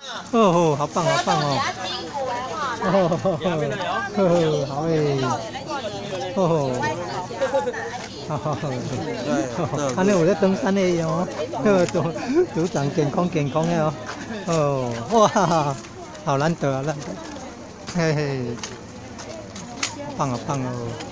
哦，好棒，好棒哦！哦，好诶！哦，安尼有在登山的哦，组长健康的哦，哦，哇，好难得啊，难得，嘿嘿，棒啊棒哦！